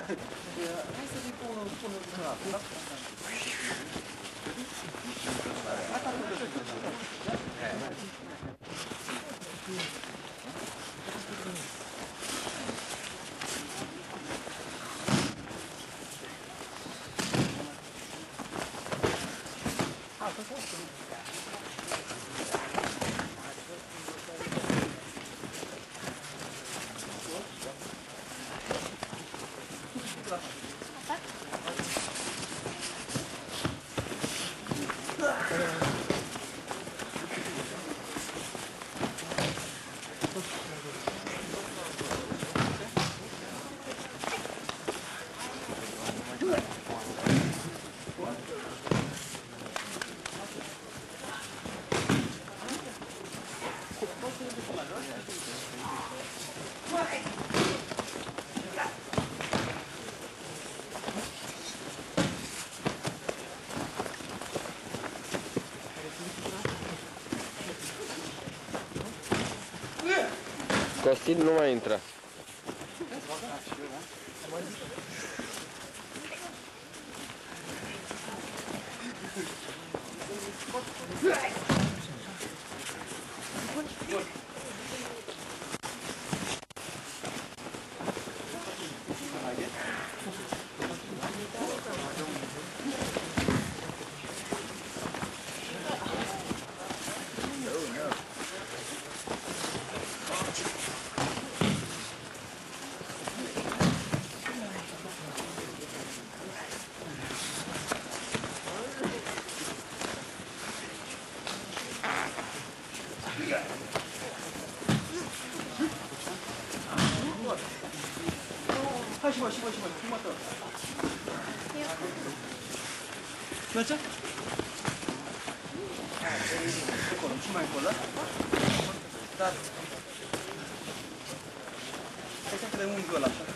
Hai să vii până la da? Asta nu Costin nu mai intră. Hai și mă, filmă-te. Merge? Acolo, și mai încolo, da? Da. Hai să de unghiul ăla, așa.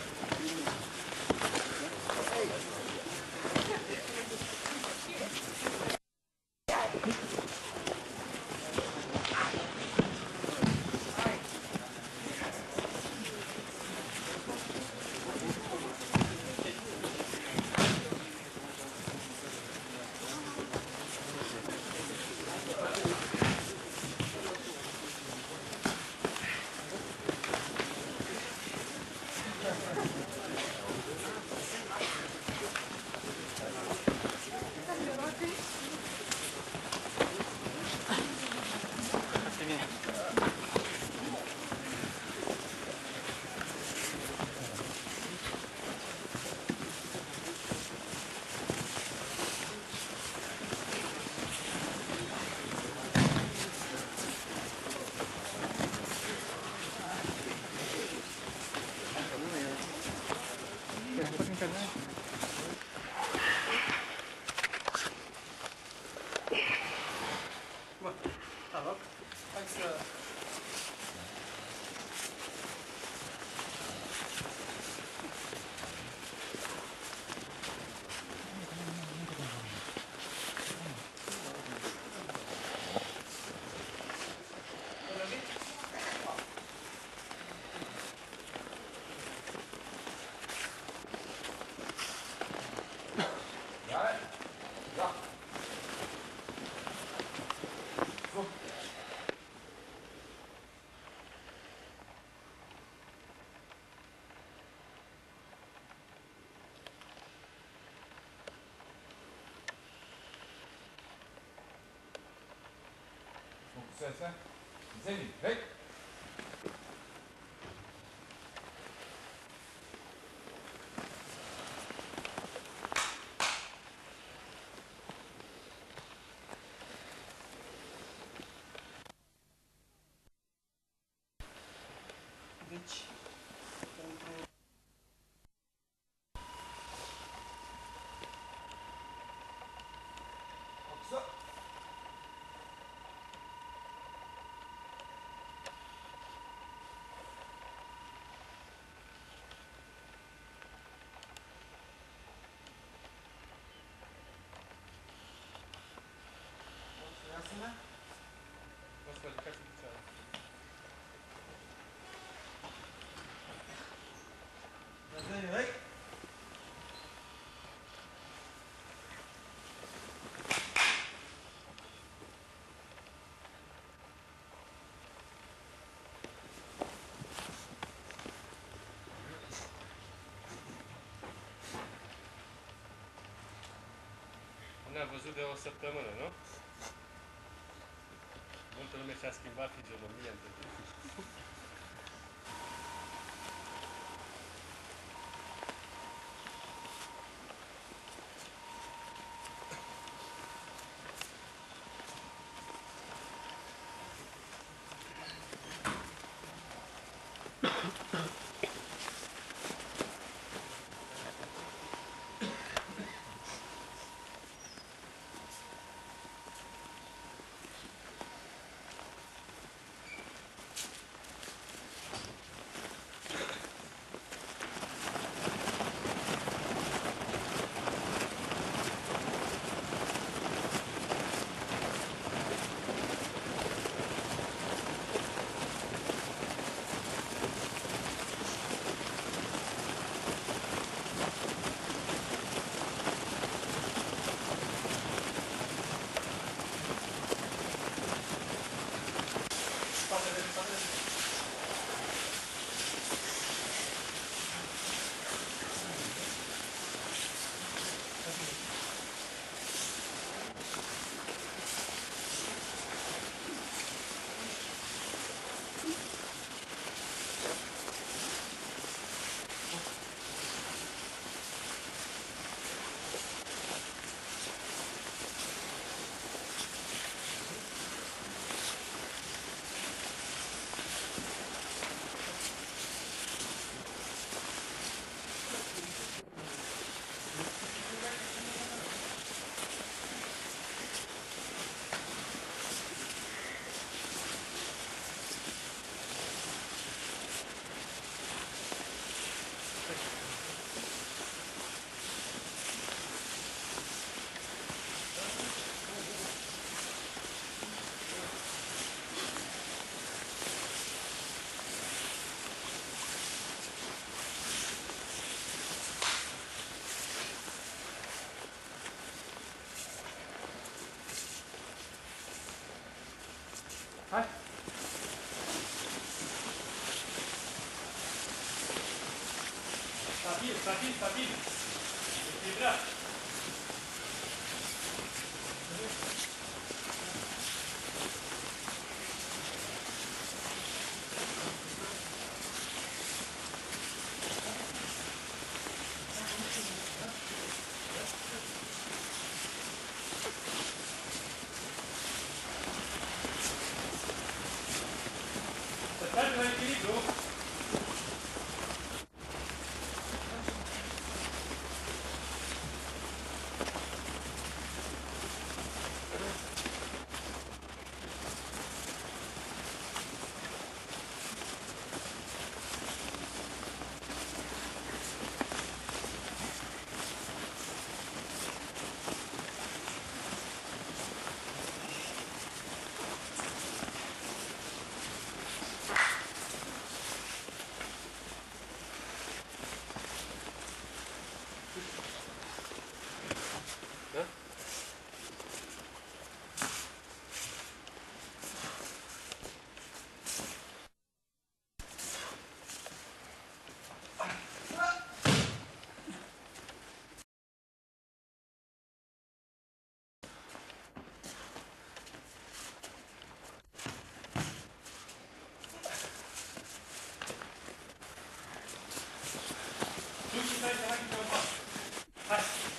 Bă, da, loc. Hai să... Fokusează. Zeni, vei! Deci... Focusă! Iasă-mă. Vă ridicați în picioare. Zeni, hai! Ne-a văzut de o săptămână, nu? Multă lume și-a schimbat fizionomia între timp. Hai! Stabil, stabil, stabil. Echilibrat. Să stai la echilibru. Da? Tu și stai să faci un pas. Hai!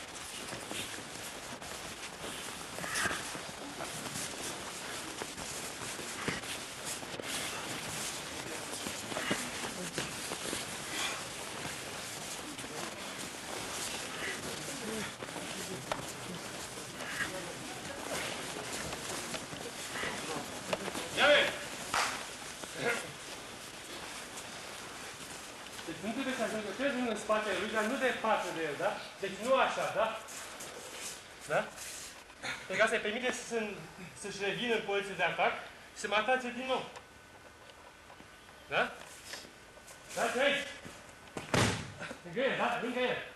Ia vezi! Deci nu trebuie să ajungă, trebuie să ajungă în spatele lui, dar nu departe de el, da? Deci nu așa, da? Da? Pentru că asta îi permite să-și revină în poziție de atac și să mă atace din nou. Da? Da, ce aici? Lângă el, da? Lângă el.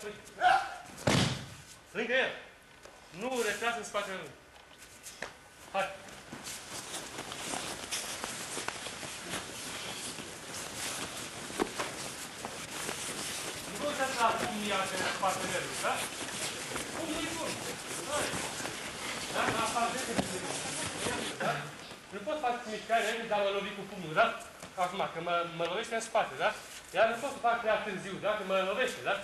Lângă el. Nu retras în spatele lui. Hai. Nu vă uitați la linia de partenerului, da? Cum nu-i bun? Hai. Da? La partenerul. Da? Nu pot face mișcare înainte, dar mă lovi cu pumnul, da? Acum, că mă lovește în spate, da? Iar nu pot să fac prea târziu, da? Că mă lovește, da?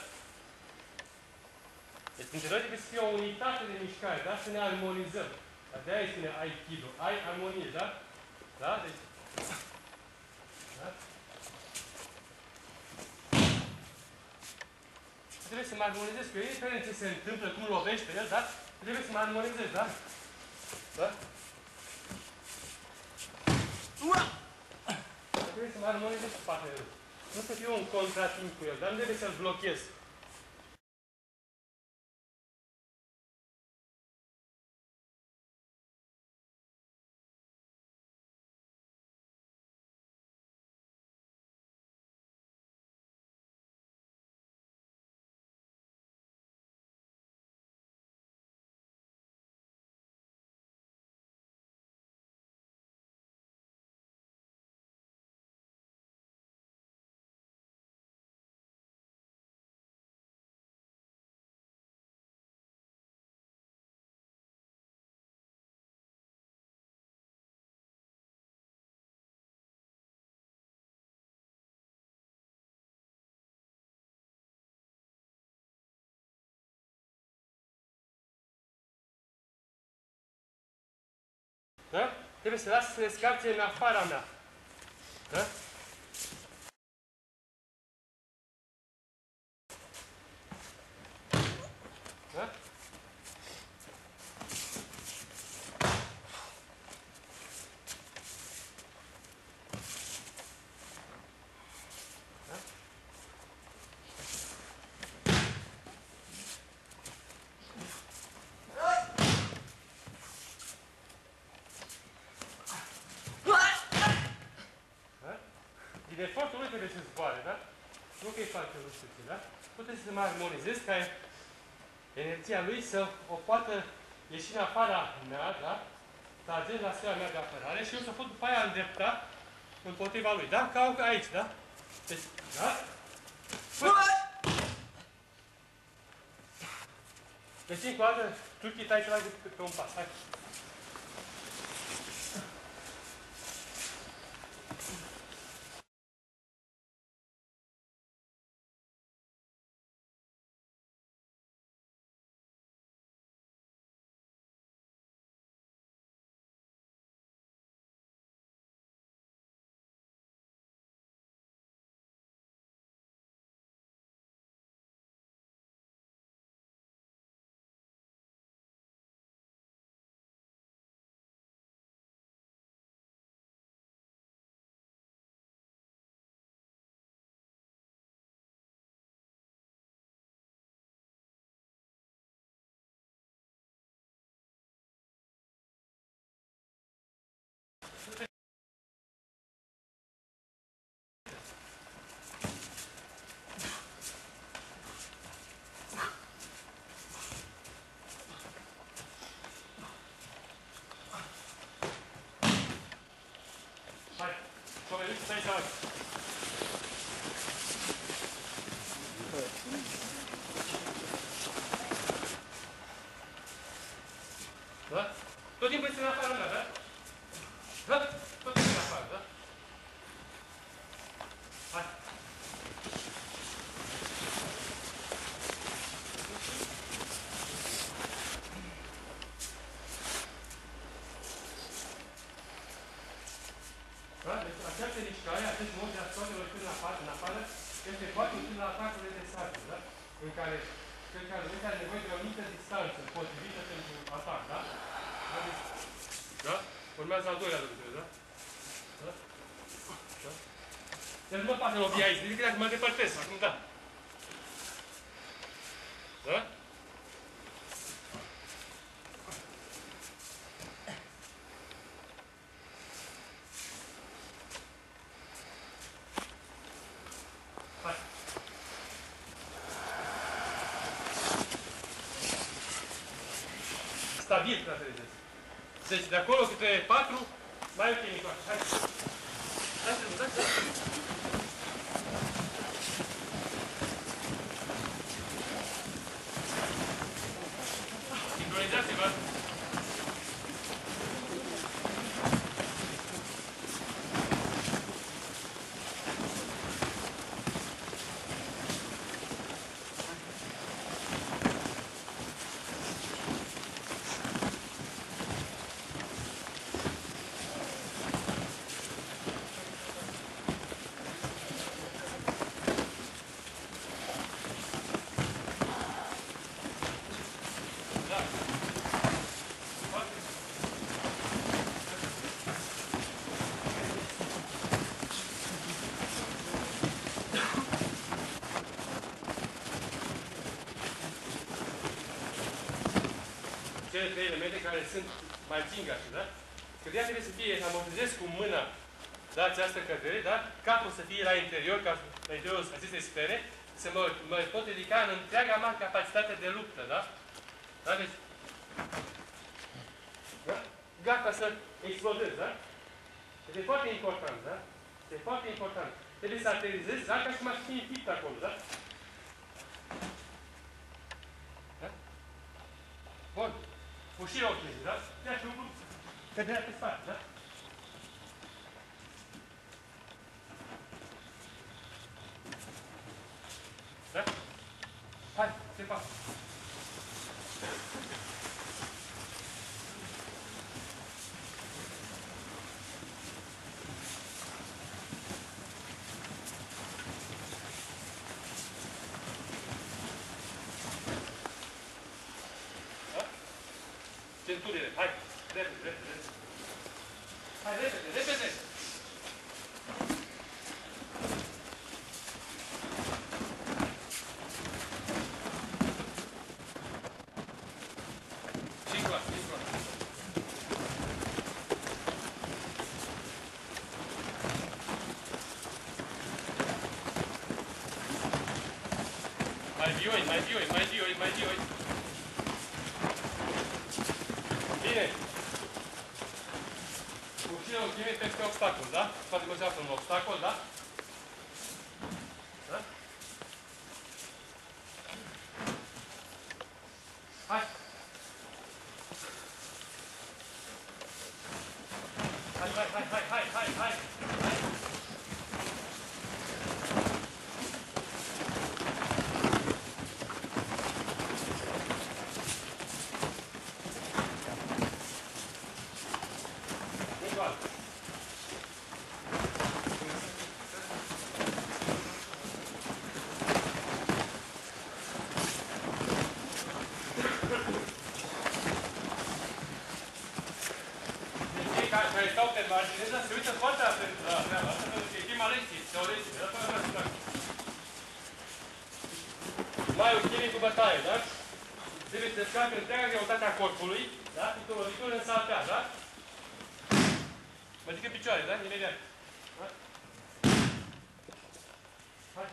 Deci, între noi trebuie să fie o unitate de mișcare, da? Să ne armonizăm. Dar de-aia îi spune Aikido. Ai armonie, da? Da? Deci... Da? Trebuie să mă armonizez cu el, indiferent ce se întâmplă, cum lovește el, da? Trebuie să mă armonizez, da? Da? Trebuie să mă armonizez cu partenerul. Nu să fiu un contratimp cu el, dar nu trebuie să-l blochez. Da? Trebuie să las să se descarce în afara mea. Da? Da? Din efortul lui trebuie să zboare, da? Nu că îi face rușuțe, da? Puteți să mă armonizez ca energia lui să o poată ieși în afara mea, da? Tragând la sfera mea de apărare și eu să pot după aia îndrepta împotriva lui, da? Ca aici, da? Deci, da? Deci, încă o dată, truchii tai ceva pe un pas, hai! Stai să faci. Da? Tot timpul este în afară mea, da? Da? Tot timpul în afară, da? Hai. Da? Deci această mișcare, acest mod de a scoate oricând în afară, este foarte util la atacurile de sarcină, da? În care cel care are nevoie de o mică distanță potrivită pentru atac, da? Da? Urmează al doilea lucru, da? Da? Da? Deci nu mă pasă lovia aici, decât dacă mă depărtez, acum da. Da? Hai. lateralizez. Deci de acolo câte 4, mai ok micoașă. Hai. Hai să dați. Sincronizați-vă. Cele 3 elemente care sunt mai gingașe, da? Căderea trebuie să fie, să amortizez cu mâna, da, această cădere, da? Capul să fie la interior, la interiorul acestei sfere, să mă pot ridica în întreaga mea capacitate de luptă, da? Da? Deci, da? Gata să explodez, da? Deci e foarte important, da? E foarte important. Trebuie să aterizez, da? Ca și cum aș fi înfipt acolo, da? Da? Bun. Ușirea ochii, da? Ia și lucru, căderea pe spate, da? Da? Hai, se fac. Centurile, hai, repede, repede. Hai, repede, repede. Cincoa. Mai vioi. Bine. Ușirea ultimei peste obstacol, da? Poate că se află un obstacol, da? Da? Hai. Hai. Care stau pe margine, dar se uită foarte atent la treaba asta, pentru că e prima lecție, teoretic, dar fără să fac. Mai un chimie cu bătaie, da? Trebuie să scape întreaga greutatea corpului, da? Pentru o lovitură în saltea, da? Mă zic în picioare, da? Imediat. Da? Hai.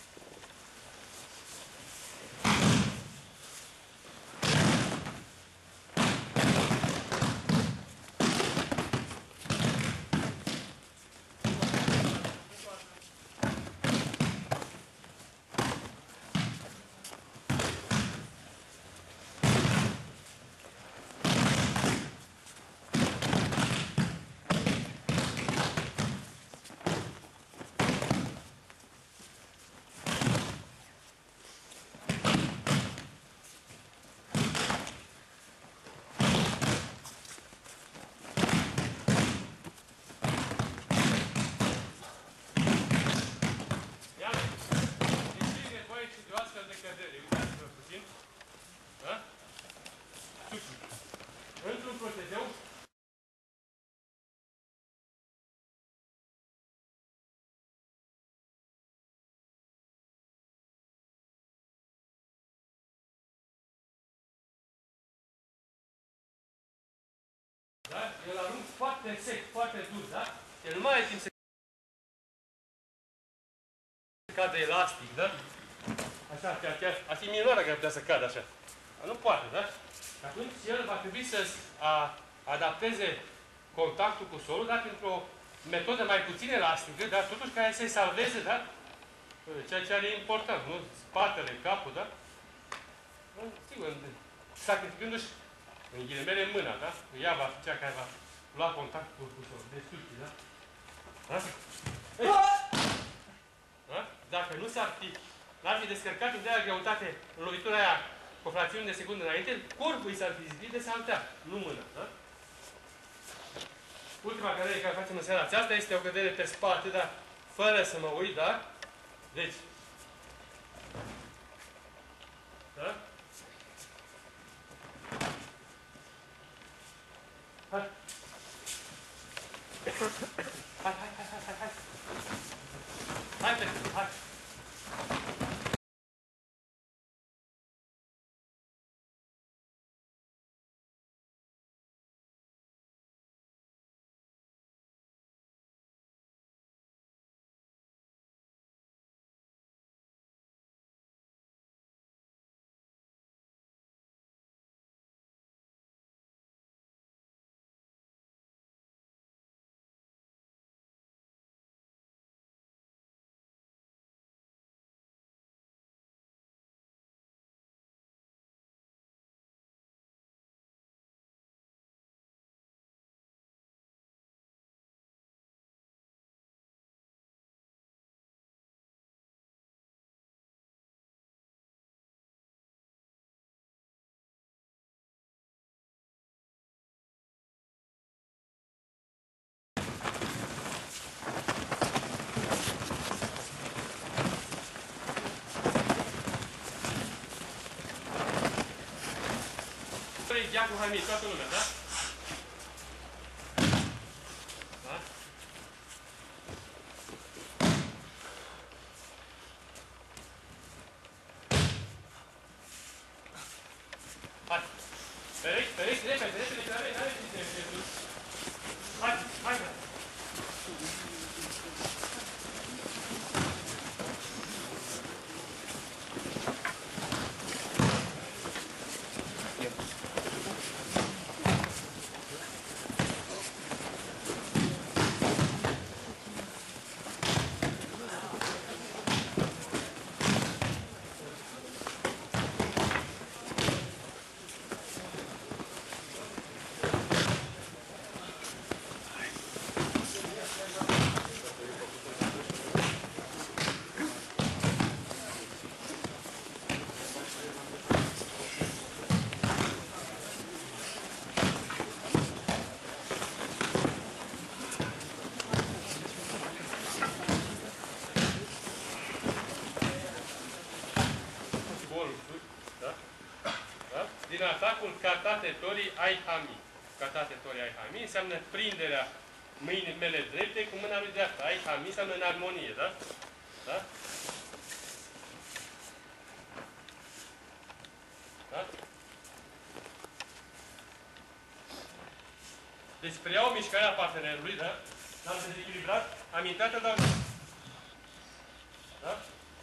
Într-un procedeu da? Eu l-arunc foarte sec, foarte dur, da? El nu mai are timp să cadă elastic, da? Așa, chiar ar fi minunat dacă ar putea să cadă așa. Nu poate, da? Atunci el va trebui să adapteze contactul cu solul, dar printr-o metodă mai puțin elastică, dar totuși care să-i salveze, da? Ceea ce are important, nu? Spatele, capul, da? Sigur, sacrificându-și, în ghilimele, mâna, da? Ea va fi cea care va lua contact cu solul. Destrucție, da? Da? Da? Dacă nu n-ar fi descărcat în de greutate în lovitura aia cu o fracțiune de secundă înainte, corpul i s-ar fi zidit de saltea, nu mâna, da? Ultima cădere care facem în seara aceasta este o cădere pe spate, dar fără să mă uit, da? Deci, da? Hai! Hai! Hai, Petru, hai! Ia cu Hamid, toată lumea, da? Da? Hai! Perechi, repede, n-are ce. Hai, hai! Din atacul catatetorii ai hami. Catatetorii ai hami înseamnă prinderea mâinii mele drepte cu mâna lui dreaptă. Ai hami înseamnă în armonie, da? Da? Da? Deci preiau mișcarea partenerului, da? L-am dezechilibrat, am intrat, îl dau. Da?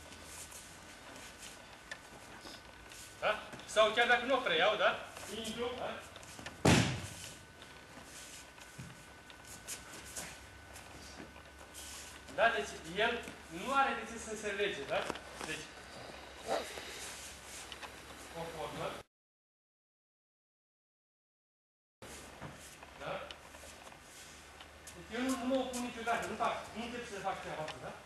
Da? Sau chiar dacă nu o preiau, da? Intru, da? Da? Deci el nu are de ce să se lege, da? Deci, o formă. Da? Deci eu nu mă opun niciodată, nu încep să fac treaba asta, da?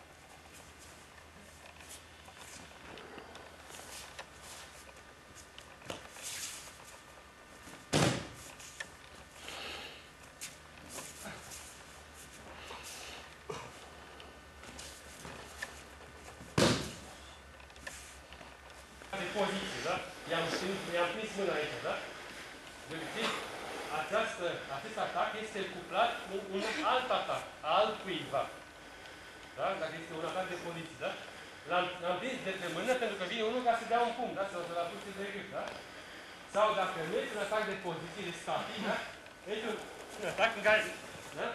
De poziție, da? I-am prins mâna aici, da? De obicei, acest atac este cuplat cu un alt atac, altcuiva. Da? Dacă este un atac de poziție, da? L-am prins de pe mână pentru că vine unul ca să dea un pumn, da? Să-l apuce de gât, da? Sau dacă nu este un atac de poziție, de static, da? Este un atac în care, da?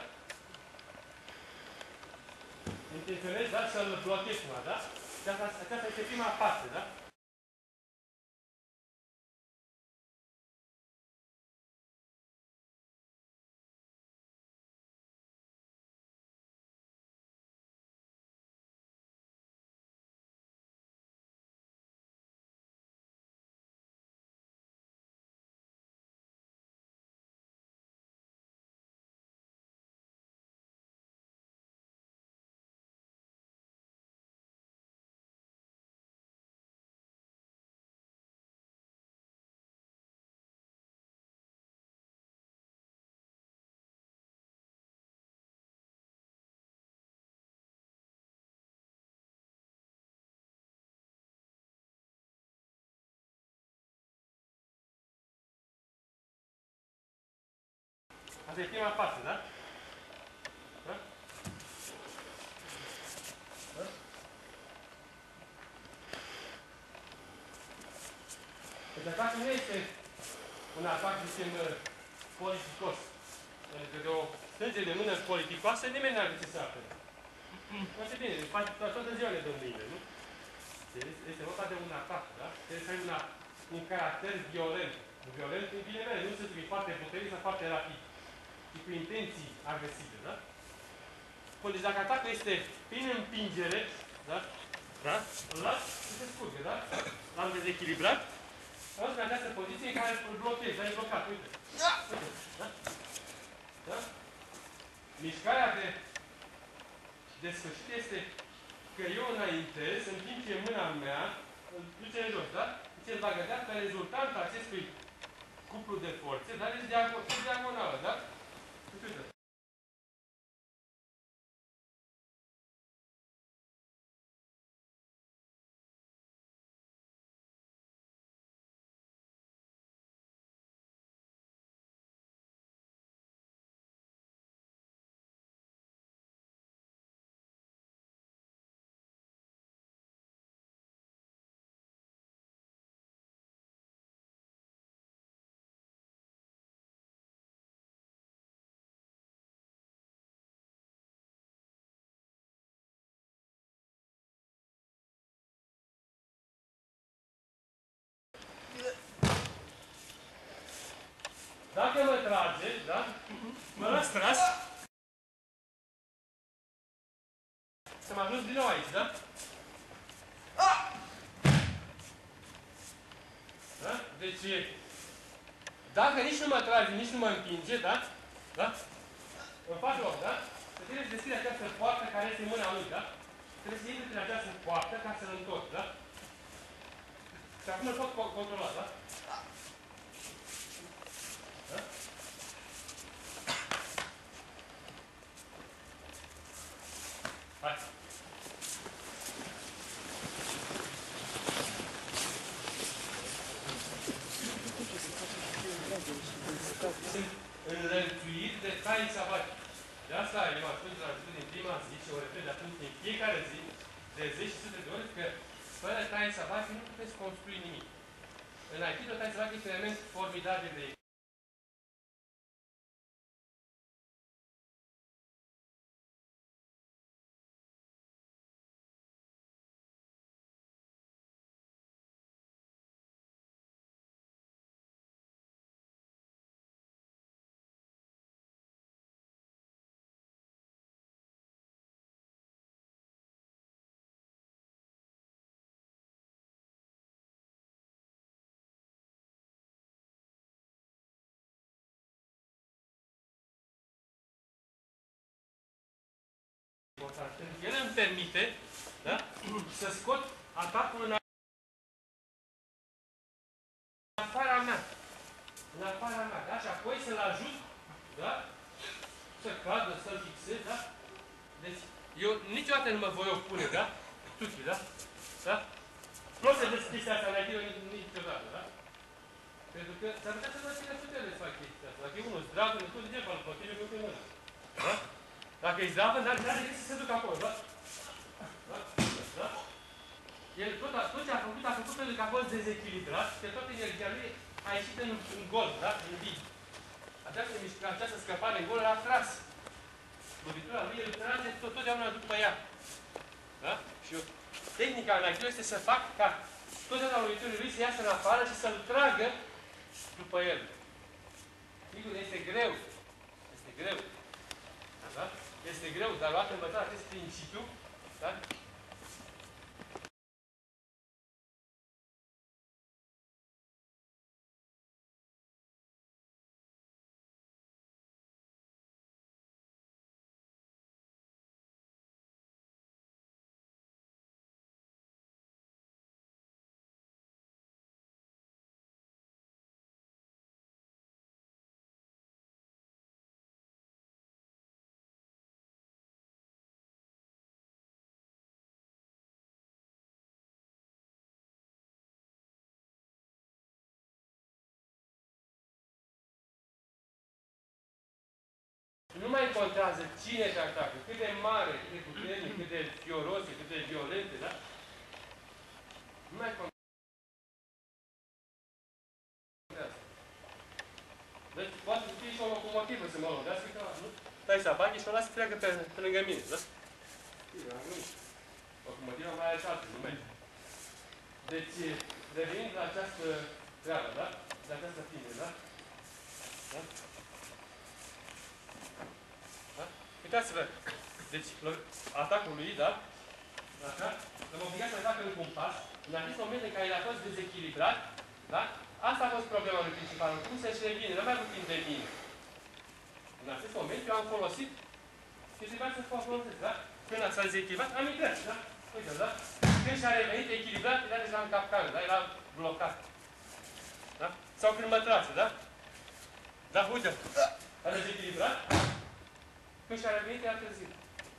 Intenționez, da? Să-l blochez cumva, da? Aceasta este prima parte, da? Asta e prima parte, da? Da? Da? Deci atacul nu este un atac, zicem, politicos. Pentru că de o strângere de mână politicoasă, nimeni n-ar ce să apere. Foarte bine, toată ziua ne dăm mâine, nu? Deci este vorba de un atac, da? Trebuie să ai un caracter violent. Violent în bine mele, nu se spune foarte puternic sau foarte rapid. Și cu intenții agresive, da? Bun, deci dacă atacul este prin împingere, da? Da? Îl las și se scurge, da? L-am dezechilibrat. Am în această poziție în care îl blochez, da? E blocat, uite. Uite, da? Da? Mișcarea de sfârșit este că eu înaintez, în timp ce mâna mea îl duce în jos, da? Deci el va gădea ca rezultant acestui cuplu de forțe, dar este diagonală, da? Uite. Dacă mă trage, da? Mă las tras. Să mă ajuns din nou aici, da? Da? Deci, dacă nici nu mă trage, nici nu mă împinge, da? Da? Îmi fac loc, da? Să trebuie să deschide această poartă care este în mâna lui, da? Trebuie să intri prin această poartă ca să-l întorc, da? Și acum îl pot controla, da? Da? Hai. Sunt înlănțuiri de cai săvati. De asta eu am spus la început din prima zi și o repet de atunci în fiecare zi, de 10 și sute de ori, că fără cai săvati nu puteți construi nimic. În Aikido, cai săvati este un element formidabil de important. El îmi permite, da? Să scot atacul în afara mea. În afara mea, da? Și apoi să-l ajut, da? Să cadă, să-l fixez, da? Deci, eu niciodată nu mă voi opune, da? Tuti, da? Da? Nu o să deschis asta la tine niciodată, da? Pentru că s-ar putea să vă ține putere să fac chestia asta. Dacă e unul zdravă, nu tot de ce fac plătire, eu pe mână. Da? Dacă e zdravă, n-are decât să se ducă acolo, da? Da? Da? El tot ce a făcut pentru că a fost dezechilibrat și că toată energia lui a ieșit în gol, da? În vid. Această scăpare în gol l-a tras. Lovitura lui îl trage totdeauna după ea. Da? Și tehnica în Aikido este să fac ca totdeauna loviturile lui să iasă în afară și să-l tragă după el. Sigur, este greu. Este greu. Da? Este greu, dar luat învățat acest principiu, da? contează cine te atacă, cât de mare, cât de puternic, cât de fioroase, cât de violente, da? Nu mai contează. Deci poate să fie și o locomotivă să mă lovească, nu? Dai să apaghi și o lasă să treacă pe lângă mine, da? Locomotiva mai are și altă, nu merge. Deci, revenind la această treabă, da? De această tine, da? Da? Da? Uitați-vă. Deci, atacul lui, da? Așa? L-am obligat să facă în compas. În acest moment în care el a fost dezechilibrat, da? Asta a fost problema lui principal. Cum să-și revine? Nu mai avut timp de mine. În acest moment eu am folosit și trebuia să folosesc, da? Când s-a dezechilibrat, am intrat, da? Uite, da? Când și-a revenit echilibrat, era deja în capcană, da? Era blocat. Da? Sau când mă trase, da? Da, uite. A dezechilibrat. Când și-a revenit, era târziu.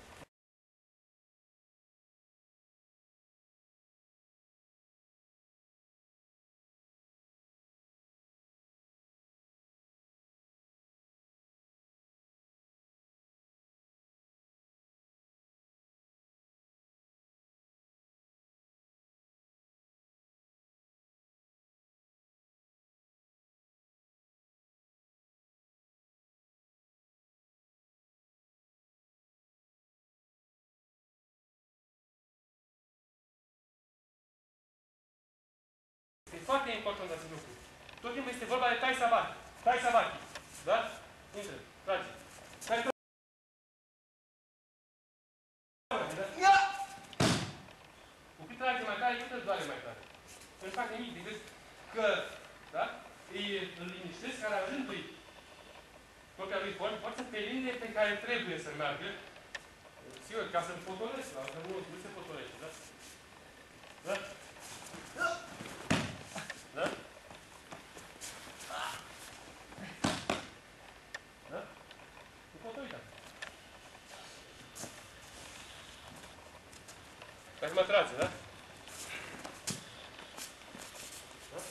Este foarte important acest lucru. Tot timpul este vorba de Tai Savaki. Tai Savaki. Da? Intră, trage. Care cu cât trage mai tare, cât îl doare mai tare. Nu fac nimic decât că, da? Îl liniștesc, care ajungui propria lui forță pe linie pe care trebuie să meargă. Sigur, ca să-l potolesc, că nu se potolește, da? Da? Da? Da? Nu pot uita. Dacă mă trage, da? Da?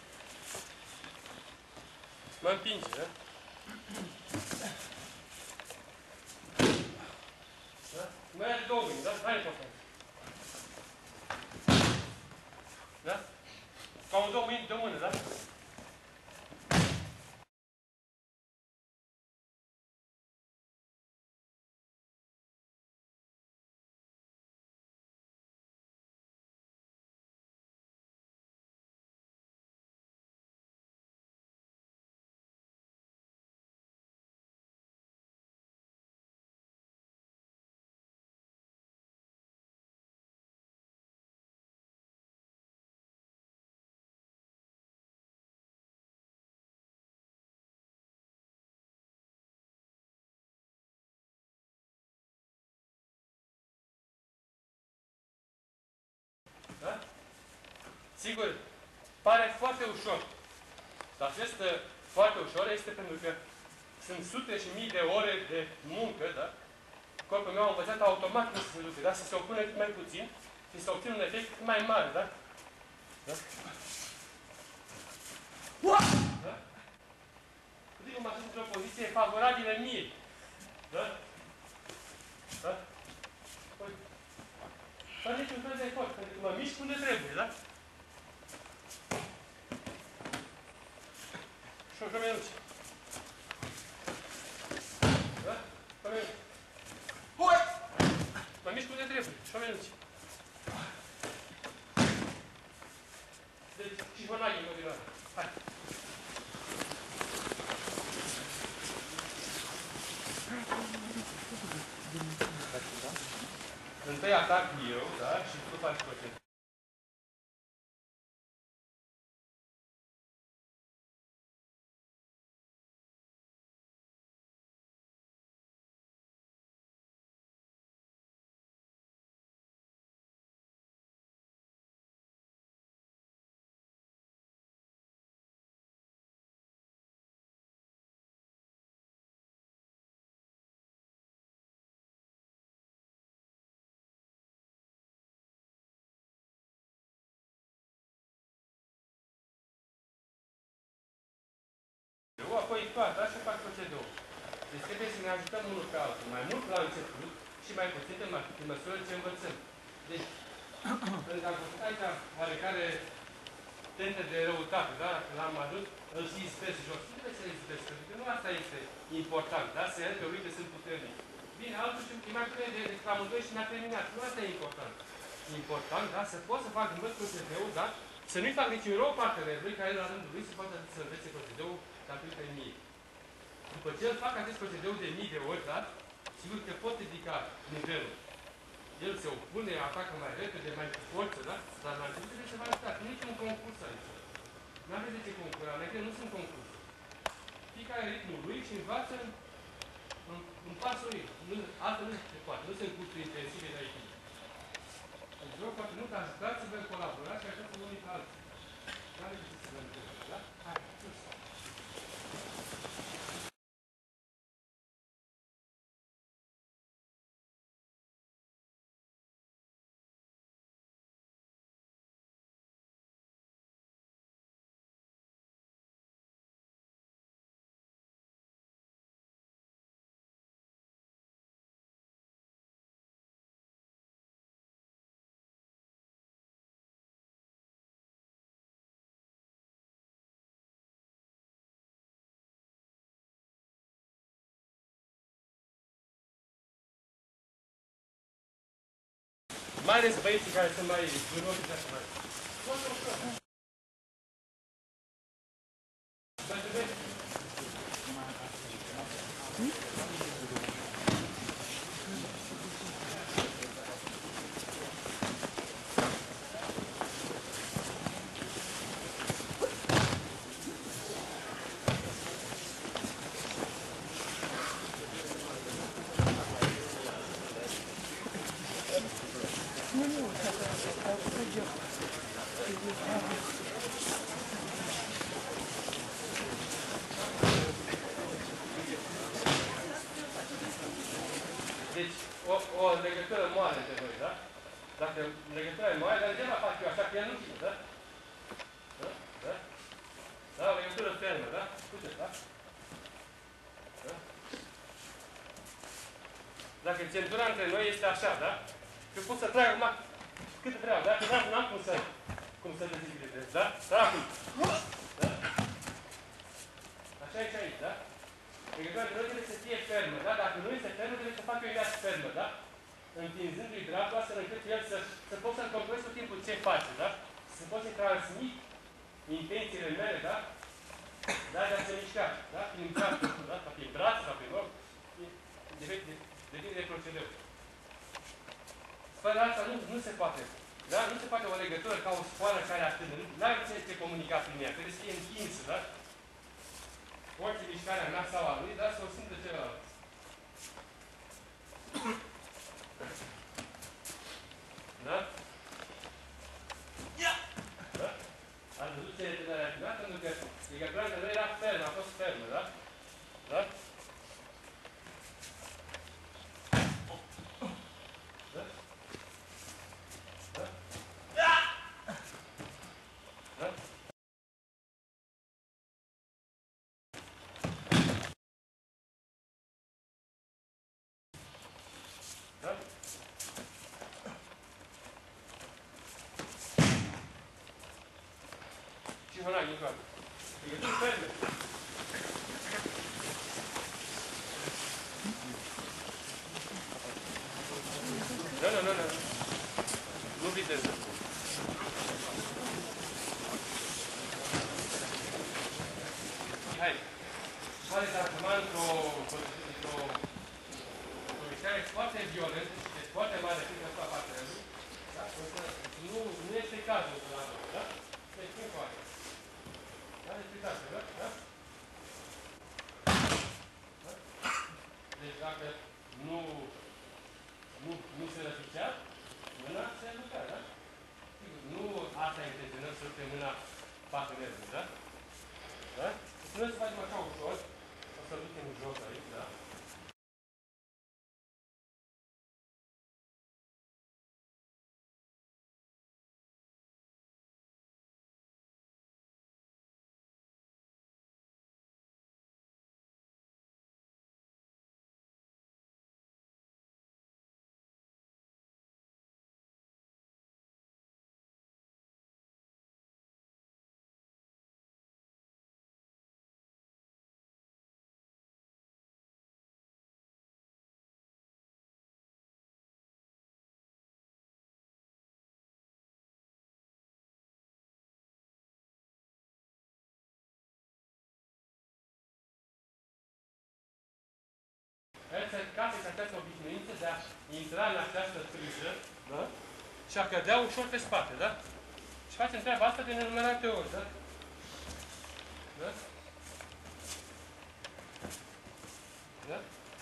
Mă împinge, da? Da? Mai are două mâini, da? Hai, important. Da? Ca o două mâini, două mână, da? Da? Sigur, pare foarte ușor. Dar acest foarte ușor este pentru că sunt sute și mii de ore de muncă, da? Corpul meu a învățat automat cum să se duce, da? Să se opune cât mai puțin și să obțină un efect cât mai mare, da? Da? Da? Cât cum ajung într-o poziție favorabilă mie. Da? Da? Uite. Fără niciun fel de efort, pentru că mă mișc unde trebuie, da? Și o cămenuță. Da? Cămenuță. Mă mișc unde trebuie, și o cămenuță. Deci, și hănaghi în continuare. Hai. Întâi atac eu, da? Și tu faci procent. Apoi toată, așa fac procedeul. Deci trebuie să ne ajutăm unul pe altul. Mai mult la început și mai puțin în măsură ce învățăm. Deci, pentru că am făcut aici oarecare tente de răutate, da? L-am adus, îl și ispesc jos. Nu trebuie să-l ispesc, pentru că nu asta este important, da? Să iau că, uite, sunt puternic. Bine, altul și e mai puternic decât amândoi și ne-a terminat. Nu asta e important. Important, da? Să pot să fac învăț procedeul, da? Să nu-i fac niciun rău partenerului care la rândul lui se poate să învețe procedeul datorită pe mie. După ce îl fac acest procedeu de mii de ori, da? Sigur că pot ridica nivelul. El se opune, atacă mai repede, mai cu forță, da? Dar la început trebuie să vă ajutați. Nu e un concurs aici. Nu aveți de ce concura, că nu sunt concurs. Fiecare ritmul lui și învață în pasul ei. Altfel nu se poate. Nu sunt cursuri intensive de aici. Deci vreau poate mult ajutați-vă în colaborare și ajutați unii pe alții. Nu aveți de ce să vă întâmplă, da? Hai, sus! Mai ales băieții care sunt mai vârboși și așa mai. Foarte ușor. Deci, o legătură moale între voi, da? Dacă legătura e moale, dar degeaba fac eu așa, că ea nu știe, da? Da? Da? Da, o legătură fermă, da? Puteți, da? Da? Dacă centura între noi este așa, da? Eu pot să trag acum cât vreau, da? Că n-am cum să dezechilibrez, da? Da, acum. Da? Așa e și aici, da? Legătura între noi trebuie să fie fermă, da? Dacă nu este fermă, trebuie să fac eu ea fermă, da? Întinzându-i drapul, astfel încât el să pot să-l controlez tot timpul ce face, da? Să pot să-i transmit intențiile mele, da? Da, de a se mișca, da? Prin braț, da? Sau prin braț, sau prin loc, depinde de procedeu. Fără asta nu se poate. Da? Nu se poate o legătură ca o sfoară care atârnă. Nu are ce comunica prin ea. Trebuie să fie întinsă, da? Orice mișcarea mea sau a lui, da? Să o simtă celălalt. Da? Da? Ați văzut ce e reacționat? Pentru că legătura între noi era fermă, a fost fermă, da? Da? Da? Da? Da? Da? Și hăna, încă. Legături ferme. Nu. Nu viteză. Hai. Pare să acum într-o mișcare foarte violentă și de foarte mare timp asupra partenerului. Da? Nu este cazul la noi, da? Deci cum face? Da? Deci uitați, da? Da? Da? Deci dacă nu se răsucea, mâna se ducea, da? Sigur, nu asta intenționăm să rupe mâna partenerului, da? Da? Deci noi să facem așa ușor, o să ducem jos aici, da? capeți această obișnuință de a intra în această frâjă, da? Și a cădea ușor pe spate, da? Și facem treaba asta de nenumărate ori, da? Da? Da?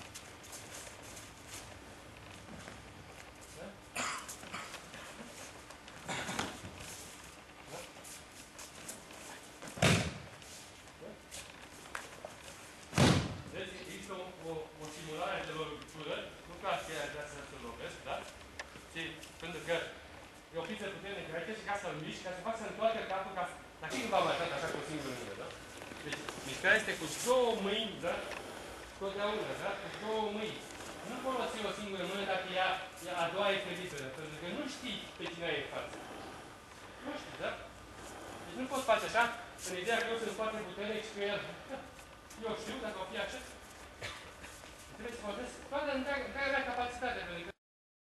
Deci există o simulare de lovitură, nu ca aceea de să se lovesc, da? Și pentru că e o piză puternică aici și ca să-l miști, ca să fac să întoarcă capul, ca să... Dar știi când v-am arătat așa cu o singură mână, da? Deci mișcarea este cu două mâini, da? Totdeauna, da? Cu două mâini. Nu folosi o singură mână dacă ea a doua e fericită, pentru că nu știi pe cine ai în față. Nu știi, da? Deci nu poți face așa, în ideea că eu sunt foarte puternic și că el... Eu știu, dacă o fi așa, trebuie să folosesc toată întreaga mea capacitate, pentru că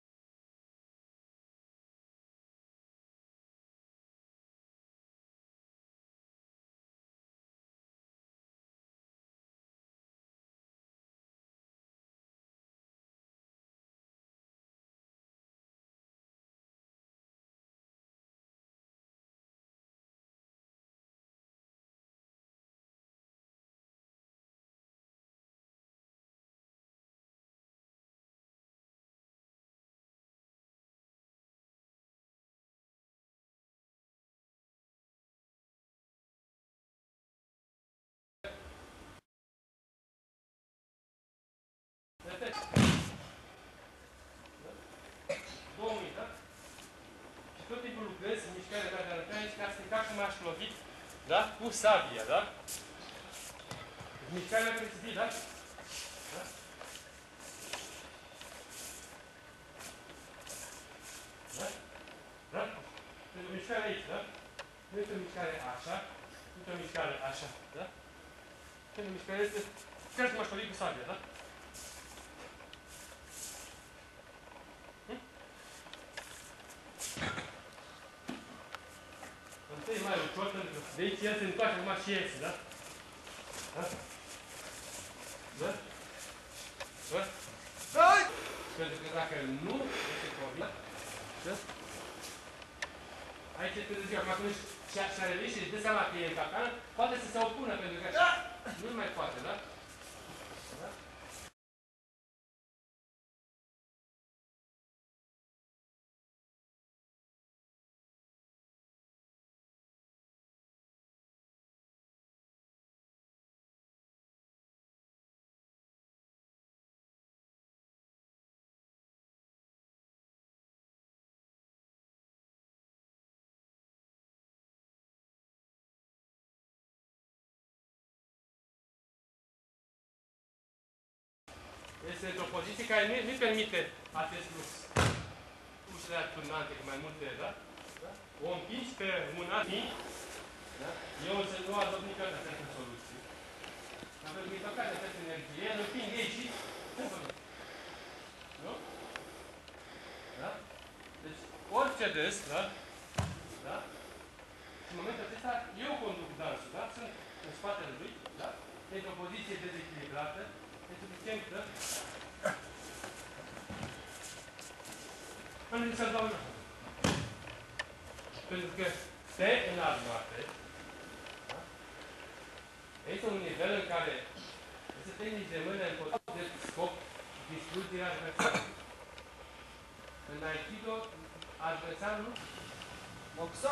două mâini, da? Și tot timpul lucrez în mișcarea mea de arătare și ca să ca și m-aș lovit, da? Cu sabia, da? Mișcarea mea trebuie să fie, da? Da? Da? Da? Pentru mișcarea aici, da? Nu este o mișcare așa, nu este o mișcare așa, da? Pentru mișcarea este chiar să m-aș lovi cu sabia, da? Întâi mai ușor, pentru că de aici el se întoarce acum și iese, da? Da? Da? Da? Da? Pentru că dacă nu este corect, da? Aici trebuie să zic, acum atunci și-a revit și își dă seama că e în capcană, poate să se opună, pentru că nu mai poate, da? Da? Este într-o poziție care nu permite acest lux. Ușile turnante cu mai multe, da? Da? O împingi pe mâna mic, da? Eu însă nu adopt niciodată această soluție. Dar pentru că e păcat de această energie, îl împing ei și... Nu? Da? Deci, orice des, da? Da? Și în momentul acesta, eu conduc dansul, da? Sunt în spatele lui, da? Într-o poziție dezechilibrată, este suficient, da? Am zis să-l dau eu. Pentru că pe înarmate, da? Este un nivel în care este tehnici de mână împotriva de scop distrugerea adversarului. În Aikido, adversarul Moxa.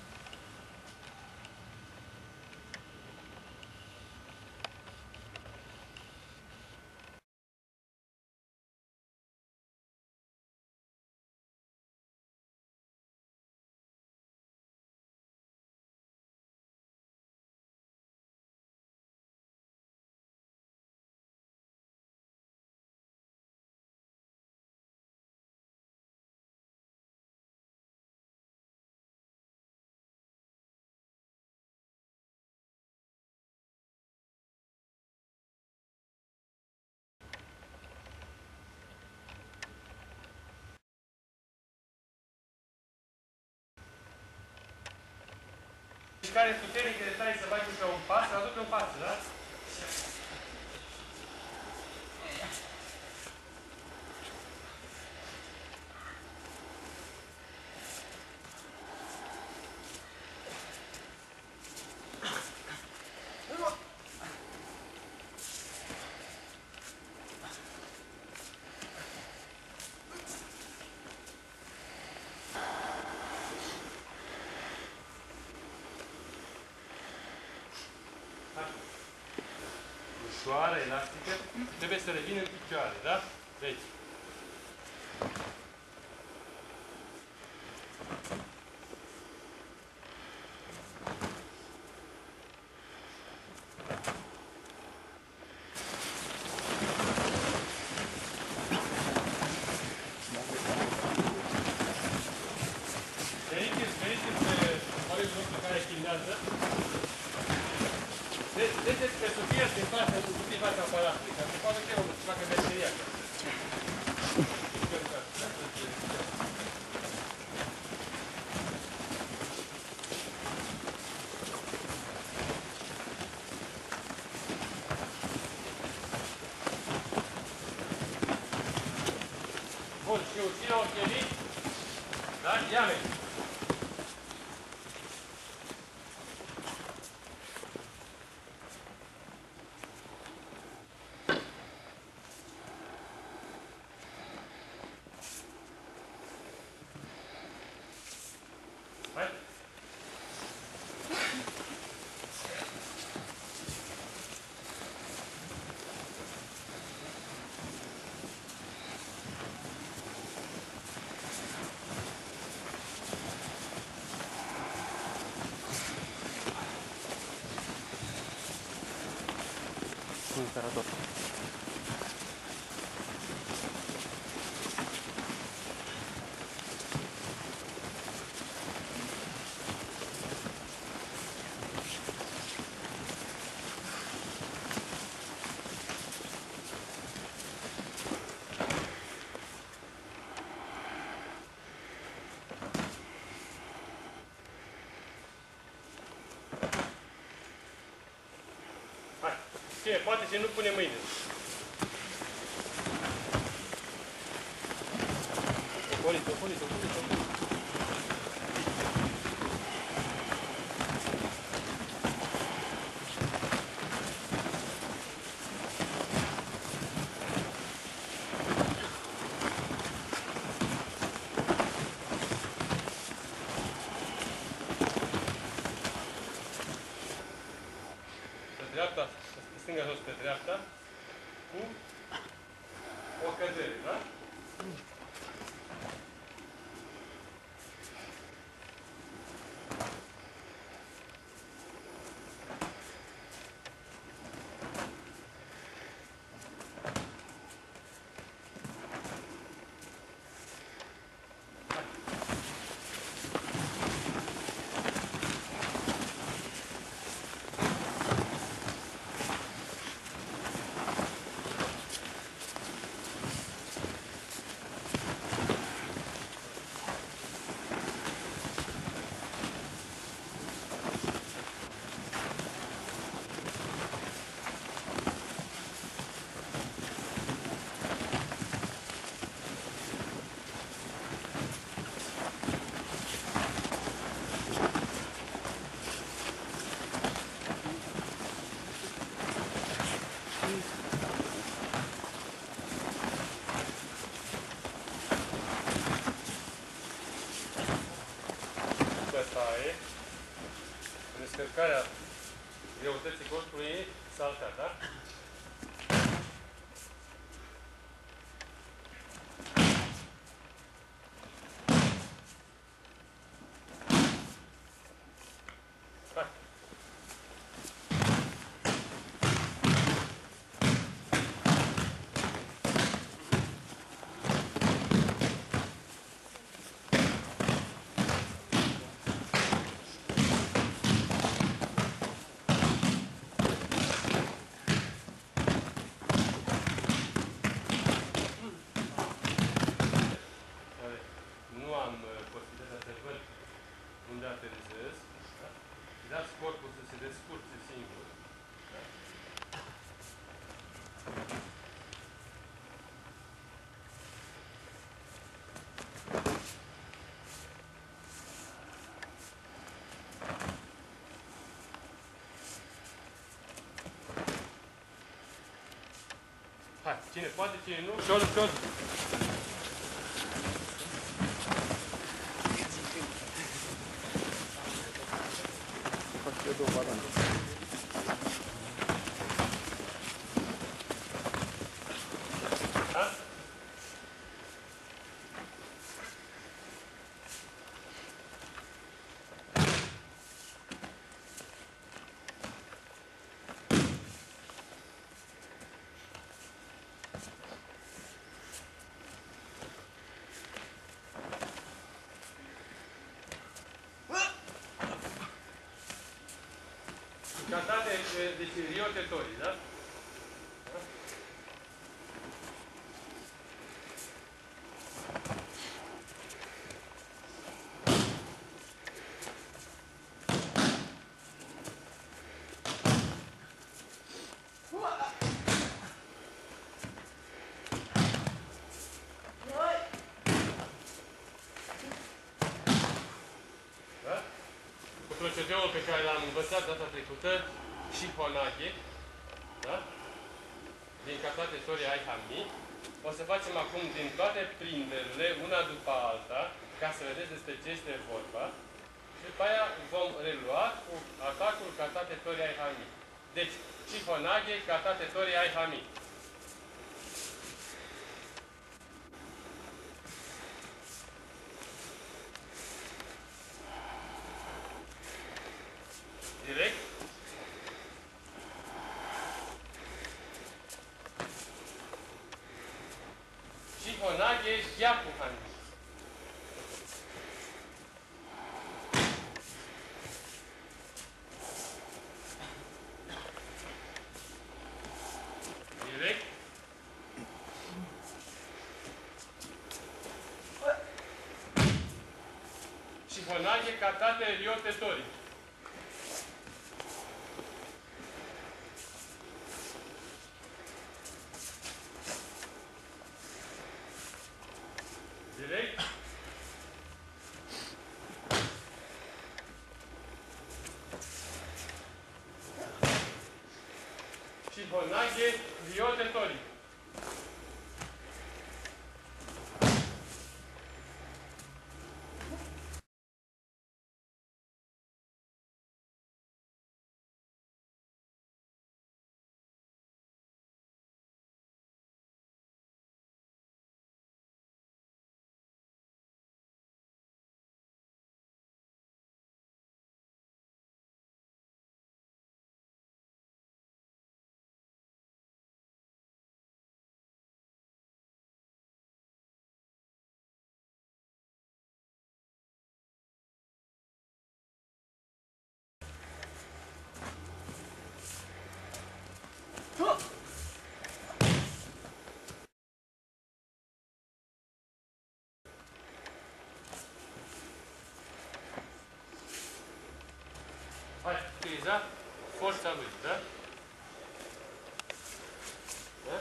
care puternică de tare să bagi pe un pas, să aduc în față, da? picioare elastică, trebuie să revină în picioare, da? Deci. Vedeți că Sofia se face în fața aparatului, ca să facă ceva, să facă meseria. Bun, și ține ochelii, da? Ia mergi. Hai. Imperator. Hai. Cine poate să nu pune mâine. Ocoliți. Pe dreapta, stânga jos pe dreapta, cu o cădere, da? Bătaie, descărcarea greutății corpului e saltea, da? Hai. Nu am posibilitatea să văd unde aterizez. Da? Dați corpul să se descurce singur. Da? Hai, cine poate, cine nu, ușor. Fac eu două balanțe. deci riotetorii, da? Da? Cu procedeul pe care l-am învățat data trecută și Honage, da? Din Katate Tori Aihami, o să facem acum din toate prinderile, una după alta, ca să vedeți despre ce este vorba. Și după aia vom relua cu atacul Katate Tori Aihami. Deci, Honage, Katate Tori Aihami. Direct. Honage, Gyaku Hami. Direct. Honage, Katate Ryotetori. Direct. Honage, Ryotetori. Hai, utiliza forța lui, da? Da?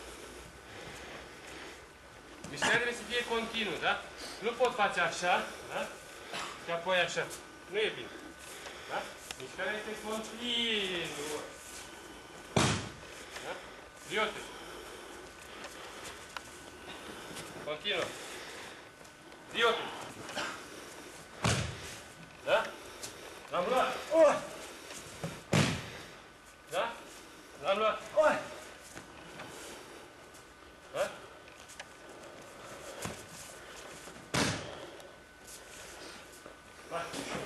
Mișcarea trebuie să fie continuu, da? Nu pot face așa, da? Și apoi așa. Nu e bine. Da? Mișcarea este continuă. Da? Riote. Continuă. Riote. Da? L-am luat. Da? L-am luat. Da? Hai.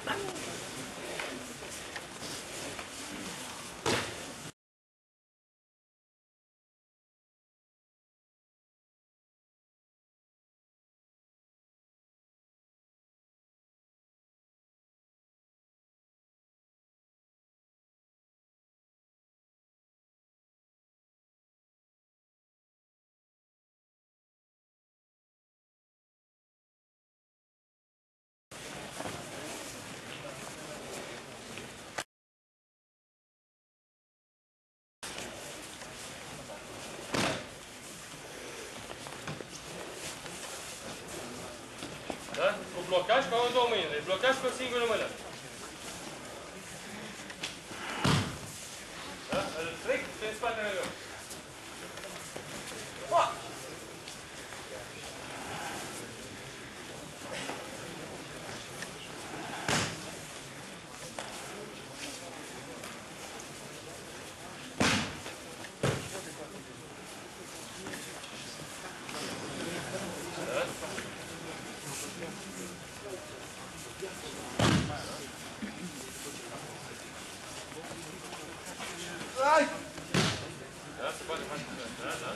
Da? Cu blocaj ca o două mâini. Blocaj cu o singură mână. Da? Îl trec prin spatele meu. Da, se poate face. Da, da.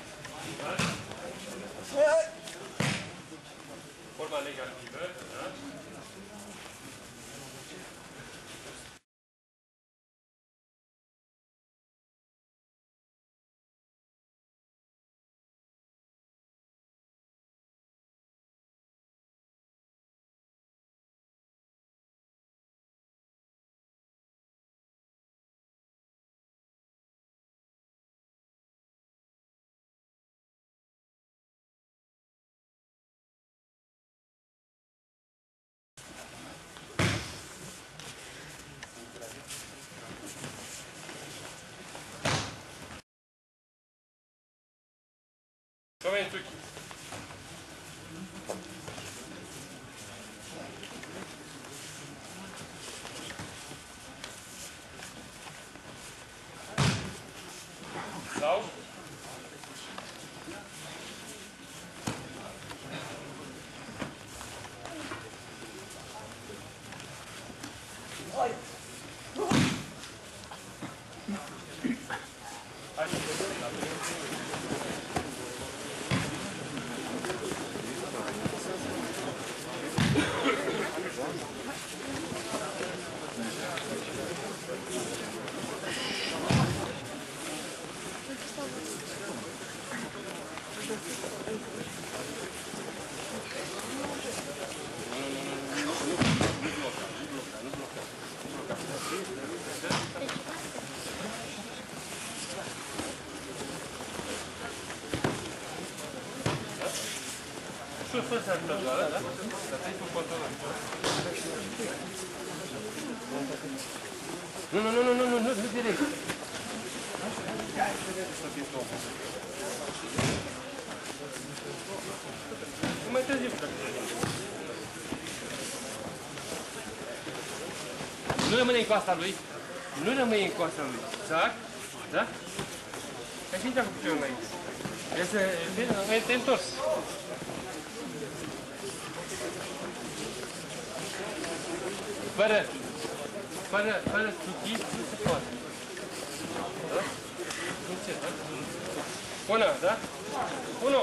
Forma negativă, da? Momentuki. Sau? Sus, fă să întâmplă, da? Dar trebuie să controlăm. Nu direct. Nu mai târziu. Nu rămâne în coasta lui. Nu rămâne în coasta lui. Da? Da? Ai simțit cu piciorul înainte. Trebuie să te întors. Fără suchii, nu se poate. Da? Nu ce, da? Una, da? Unu!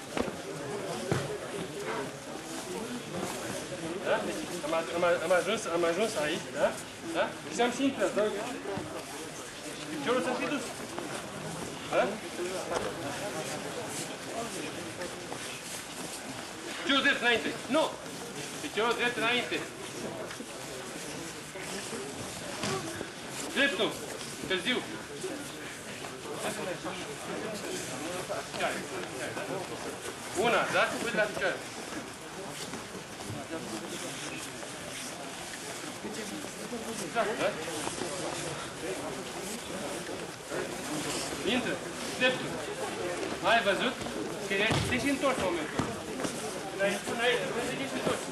Da? Deci am ajuns aici, da? Da? Și am și intrat, da? Piciorul să-mi fi dus. Da? Piciorul drept înainte. Nu! Piciorul drept înainte. Dreptul! Târziu! Una, da? Uite la picioare. Da? Intră! Dreptul! Ai văzut? Că te și întorci în momentul ăsta. Înainte, te și întorci.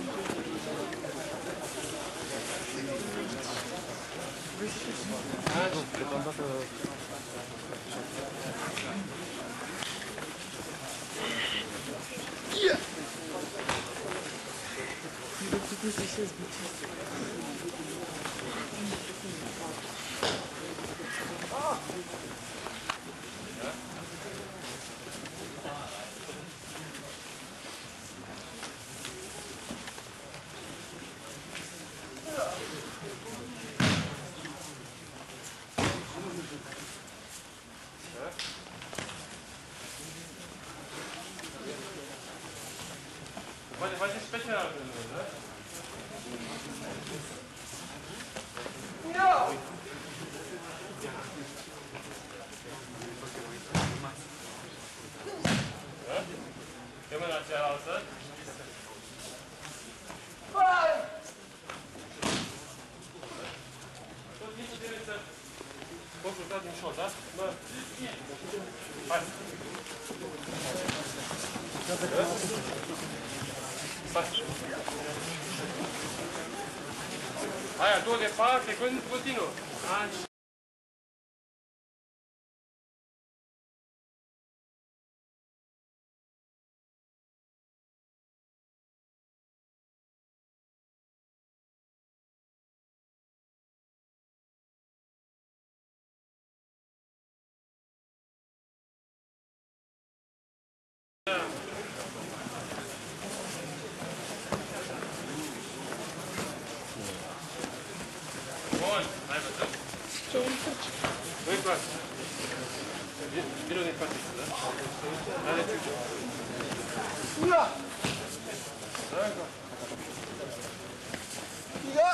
Poate face special pentru noi, da? Nu! Da? E mâna cealaltă. Tot timpul trebuie să consultați din șot, da? Bă! Hai! Hai! Aia, două departe, continuă. Așa. Bun, hai văzut. Ce încerci? Nu-i place. Vino din față, da? Are ciucă. Ia! Ia!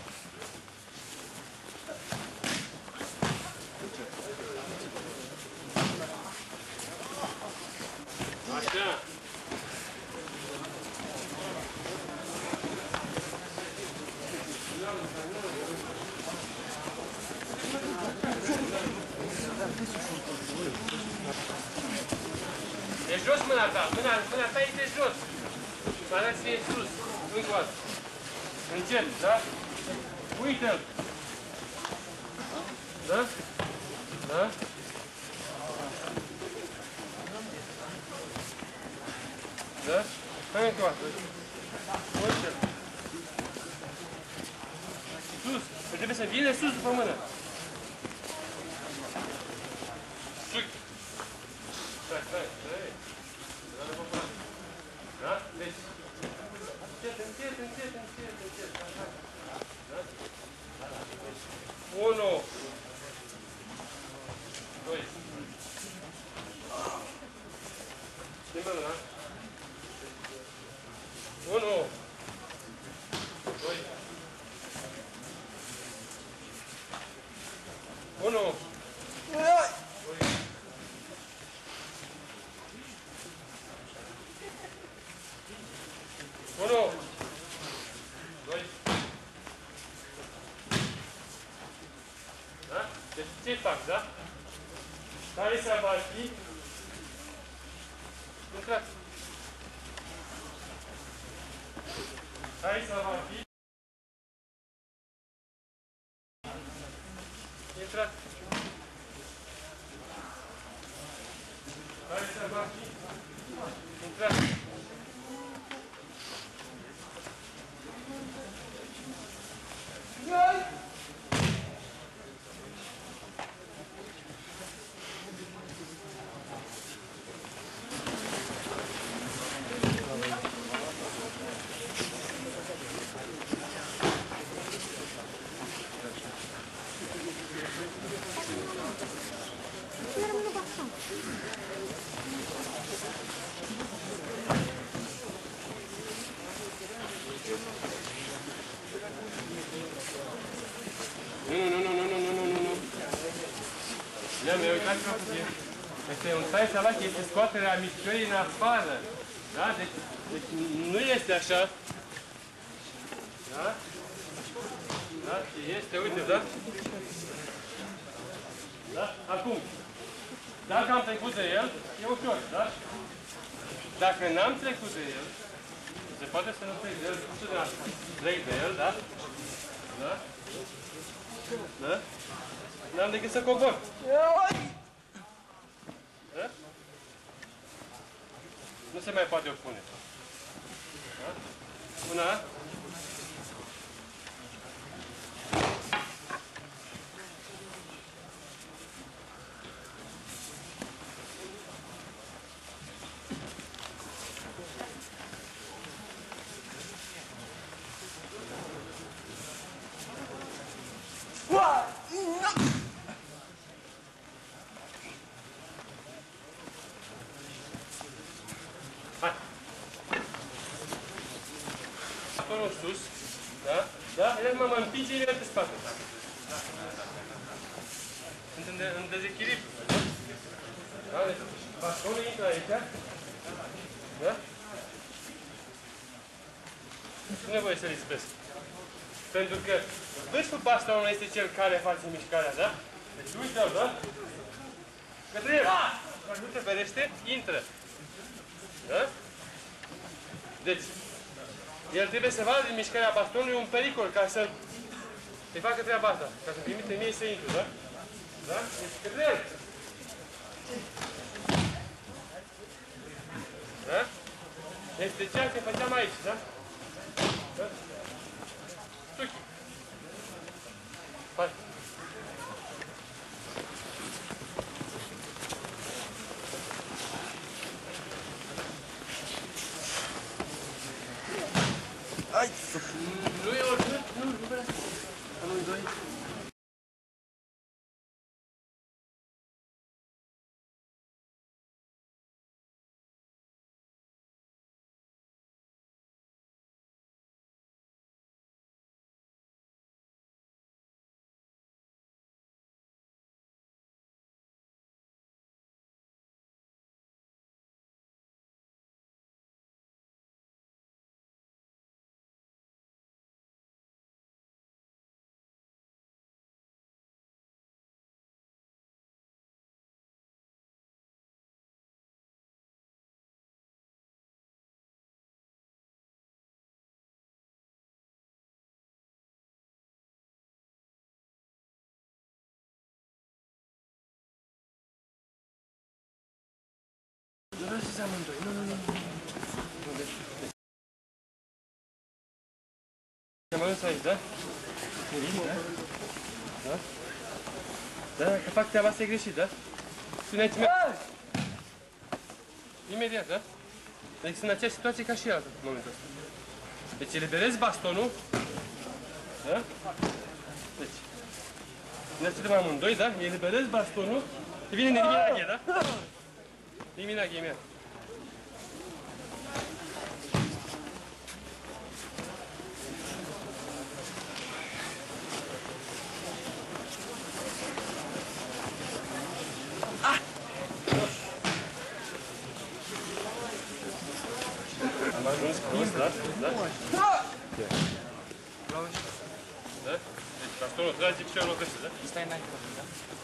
Așa. E jos mâna ta. Mâna ta este jos. Mâna ta e sus. Încă o dată. Încet, da? Uită-l. Da? Da? Da? Hai încă o dată. Uite-l. Sus. Trebuie să vină sus după mână. Stai. Da? Deci. Încet. Da? 1. 2. Schimbă mâna. 1. 2. 1. 1, 2. Da? Deci ce fac, da? Care se va fi? Intrați. Care se va fi? Intrați. Care se va fi? Intrați. Nu. Ia, mi-a uitat-vă puțin. Este un trai salat, este scoaterea mișcării în afară. Da? Deci nu este așa. Da? Da? Este, uite, da? Da? Acum, dacă am trecut de el, e ușor, da? Dacă n-am trecut de el, se poate să nu trec de el, trec de el, da? Da? Da? N-am decât să cobor. Da? Nu se mai poate opune. Da? Una. Hai. Acolo sus, da? Da? Vedeți, mă împinge imediat pe spate. Sunt în dezechilibru. Da? Deci, bastonul intră aici. Da? Nu e nevoie să lipesc. Pentru că vârful bastonului este cel care face mișcarea, da? Deci uite-l, da? Către el. Dacă nu te ferește, intră. Da? Deci, el trebuie să vadă din mișcarea bastonului un pericol ca să îi facă treaba asta. Ca să permite mie să intru, da? Da? Deci, către el. Da? Este ceea ce făceam aici, da? Da? Tuchi. Hai. Hai! Nu e oricât, nu vrea. Amândoi. amândoi. Nu. Am ajuns aici, da? Da? Da, că fac treaba asta e greșit, da? Spuneți-mi... Imediat, da? Deci sunt în aceeași situație ca și altă, în momentul ăsta. Deci eliberezi bastonul, da? Deci, ne ținem amândoi, da? Eliberezi bastonul, te vine Neriminaghe, da? Neriminaghe, imediat. Am ajuns plus, da? Da? Da? Deci bastonul trage piciorul lovește, da? Stai înainte, da?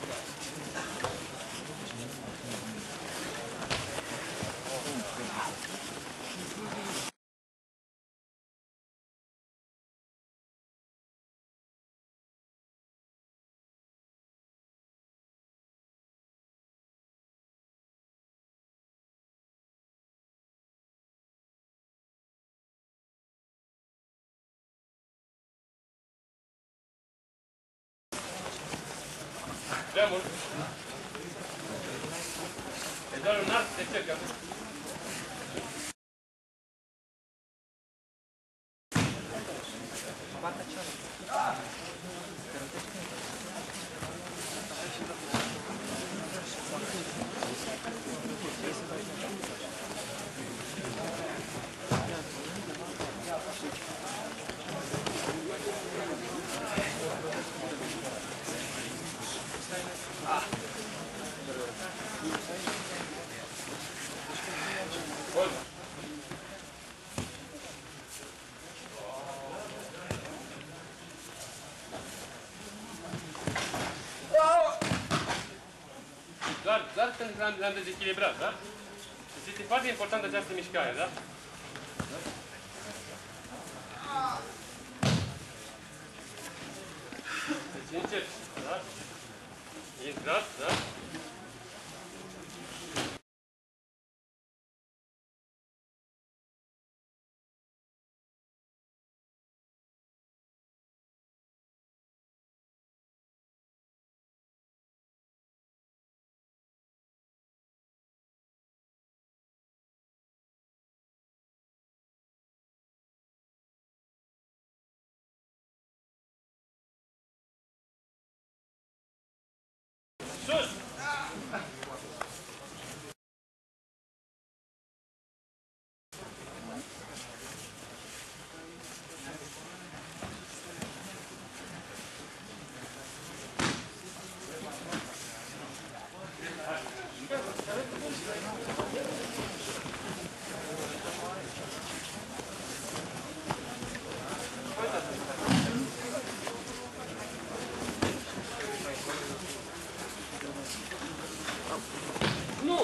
Prea mult. E doar un arc de cercă. Doar pentru că l-am dezechilibrat, da? Deci este foarte importantă această mișcare, da? Deci încet, da? Intrat, da? Sus! Nu!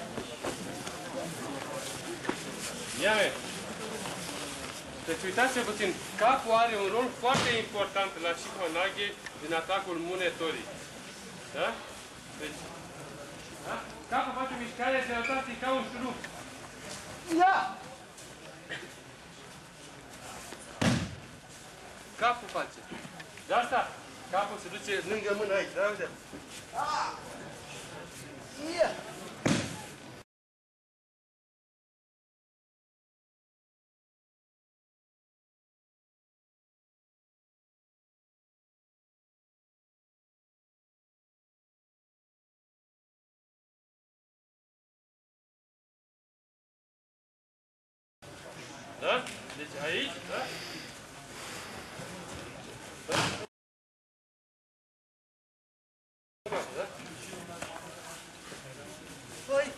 Ia-me! Deci uitați-vă puțin, capul are un rol foarte important la Shikohanage din atacul Munetori. Da? Deci, da? Capul face o mișcare de rotație ca un șurub. Ia! Capul face. De asta, capul se duce lângă mână aici, da? Uite. Ia! Da? Deci aici, da? Da? Da? Păi!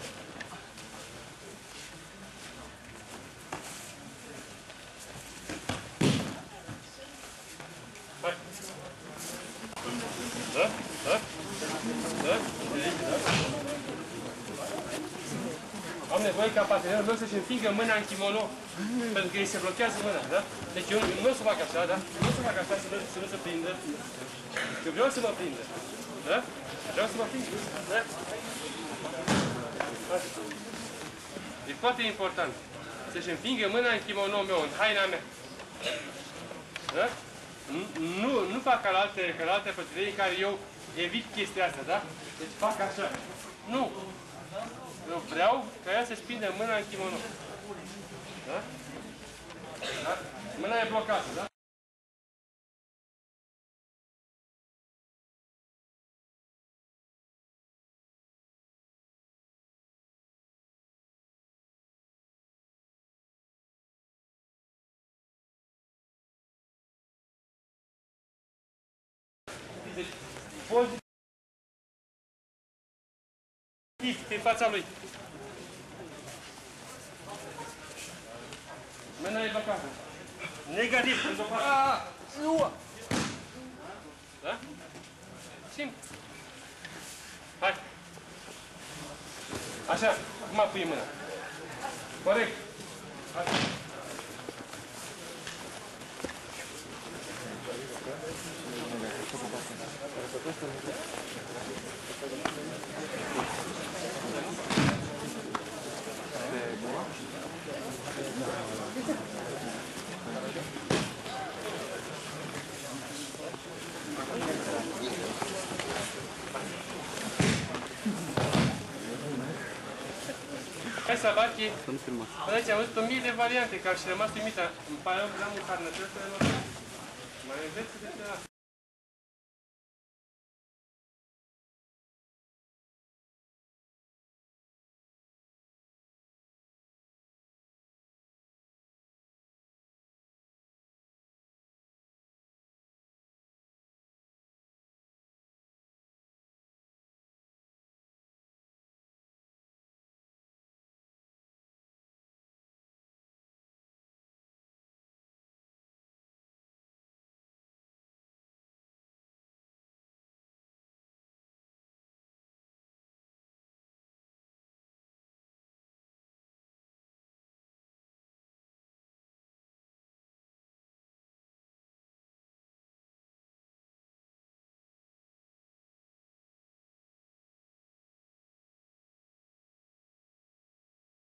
Hai! Da? Da? Da? Am nevoie ca partenerul meu să-și înfingă mâna în kimono, pentru că îi se blochează mâna, da? Deci eu nu o să fac așa, da? Nu o să fac așa să nu se prindă. Eu vreau să mă prindă, da? Vreau să mă prind, da? Hai. E foarte important să-și înfingă mâna în kimono meu, în haina mea. Da? Nu fac ca la alte pătrării în care eu evit chestia asta, da? Deci fac așa. Nu! Eu vreau ca ea să-și prindă mâna în kimono. Da? Da? Mâna e blocată, da? Deci, pozitiv în fața lui. Mâna e blocată. Negativ, când o fac. Nu! Da? Simplu. Hai. Așa, acum pui mâna. Corect. Hai. Hai să abarchi. Să-mi filmați. Aici am văzut 1000 de variante, că am și rămas uimită. Îmi pare rău că n-am un carnetel, să le luăm. Mai înveți de ce